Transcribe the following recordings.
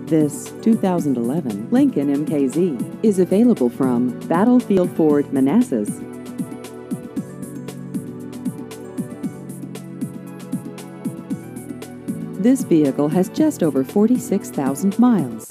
This 2011 Lincoln MKZ is available from Battlefield Ford, Manassas. This vehicle has just over 46,000 miles.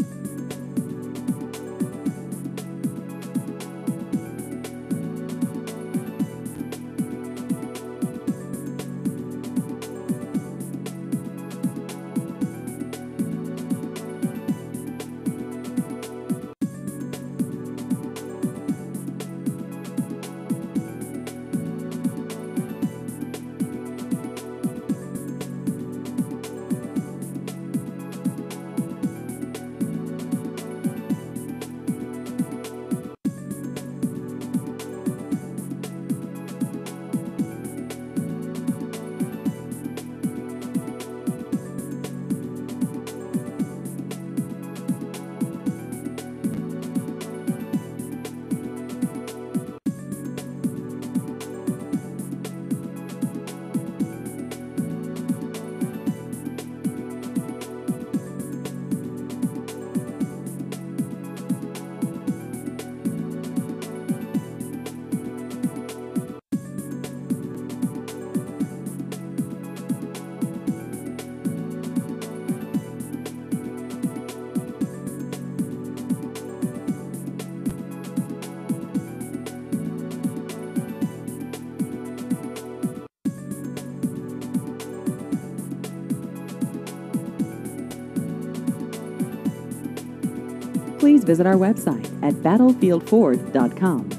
Please visit our website at battlefieldford.com.